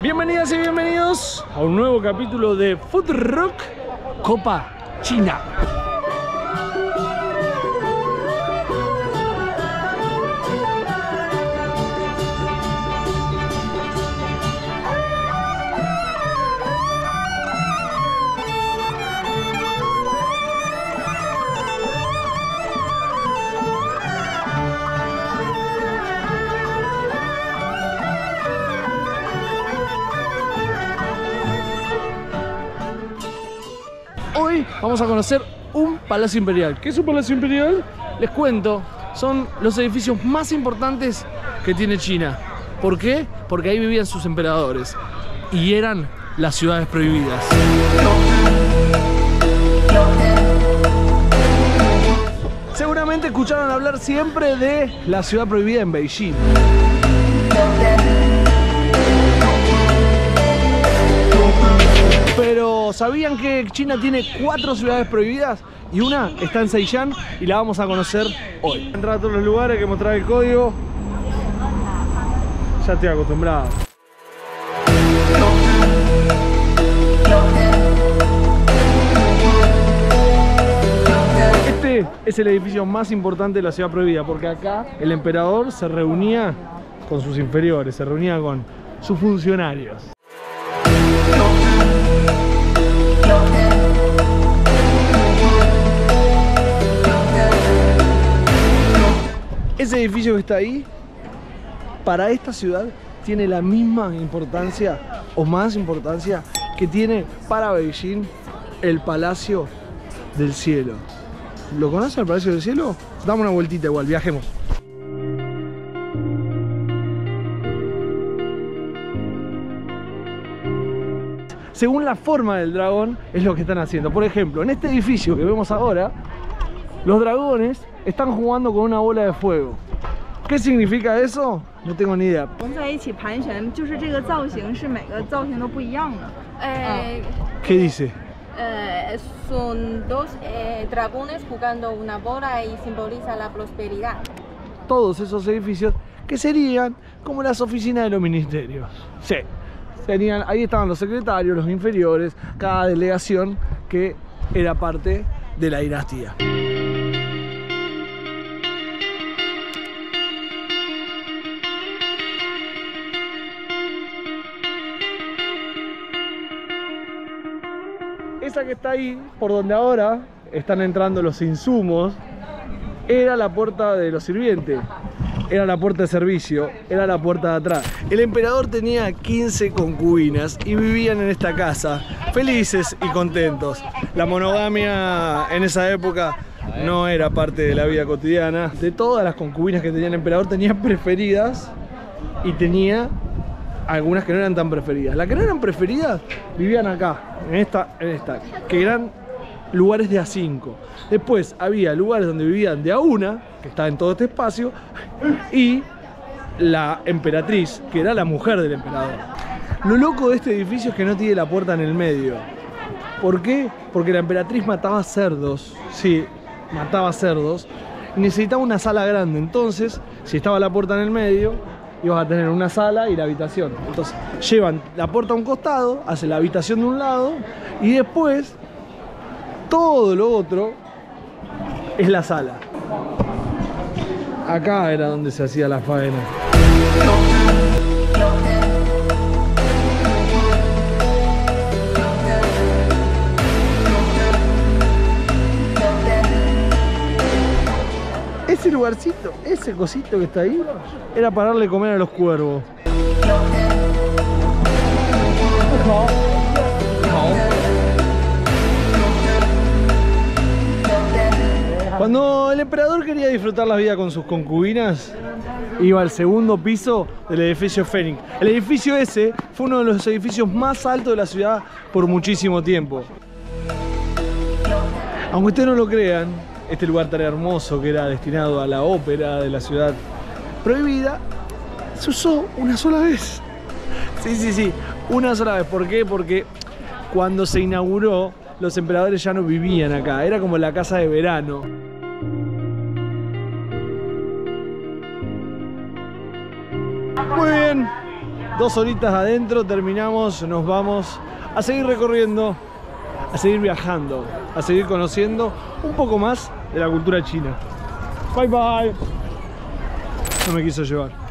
Bienvenidas y bienvenidos a un nuevo capítulo de Food Rock Copa China. Hoy vamos a conocer un palacio imperial. ¿Qué es un palacio imperial? Les cuento, son los edificios más importantes que tiene China. ¿Por qué? Porque ahí vivían sus emperadores y eran las ciudades prohibidas. Seguramente escucharon hablar siempre de la ciudad prohibida en Beijing. Pero ¿sabían que China tiene 4 ciudades prohibidas? Y una está en Zhejiang y la vamos a conocer hoy. Entrar a todos los lugares, hay que mostrar el código. Ya estoy acostumbrado. Este es el edificio más importante de la ciudad prohibida, porque acá el emperador se reunía con sus inferiores, se reunía con sus funcionarios. Ese edificio que está ahí, para esta ciudad, tiene la misma importancia o más importancia que tiene para Beijing el Palacio del Cielo. ¿Lo conoces el Palacio del Cielo? Dame una vueltita igual, viajemos. Según la forma del dragón, es lo que están haciendo. Por ejemplo, en este edificio que vemos ahora, los dragones están jugando con una bola de fuego. ¿Qué significa eso? No tengo ni idea. ¿Qué dice? Son dos dragones jugando una bola y simboliza la prosperidad. Todos esos edificios que serían como las oficinas de los ministerios. Sí. Ahí estaban los secretarios, los inferiores, cada delegación que era parte de la dinastía. Esa que está ahí, por donde ahora están entrando los insumos, era la puerta de los sirvientes. Era la puerta de servicio, era la puerta de atrás. El emperador tenía 15 concubinas y vivían en esta casa, felices y contentos. La monogamia en esa época no era parte de la vida cotidiana. De todas las concubinas que tenía el emperador, tenía preferidas y tenía algunas que no eran tan preferidas. Las que no eran preferidas vivían acá, en esta, que eran lugares de A5. Después había lugares donde vivían de A1, que está en todo este espacio, y la emperatriz, que era la mujer del emperador. Lo loco de este edificio es que no tiene la puerta en el medio. ¿Por qué? Porque la emperatriz mataba cerdos. Sí, mataba cerdos. Y necesitaba una sala grande. Entonces, si estaba la puerta en el medio, ibas a tener una sala y la habitación. Entonces, llevan la puerta a un costado, hacen la habitación de un lado, y después todo lo otro es la sala. Acá era donde se hacía la faena. Ese lugarcito, ese cosito que está ahí, era para darle comer a los cuervos. Cuando el emperador quería disfrutar la vida con sus concubinas, iba al segundo piso del edificio Fénix. El edificio ese fue uno de los edificios más altos de la ciudad por muchísimo tiempo. Aunque ustedes no lo crean, este lugar tan hermoso que era destinado a la ópera de la ciudad prohibida, se usó una sola vez. Sí, una sola vez. ¿Por qué? Porque cuando se inauguró, los emperadores ya no vivían acá, era como la casa de verano. Muy bien, 2 horitas adentro, terminamos, nos vamos a seguir recorriendo, a seguir viajando, a seguir conociendo un poco más de la cultura china. Bye bye. No me quiso llevar.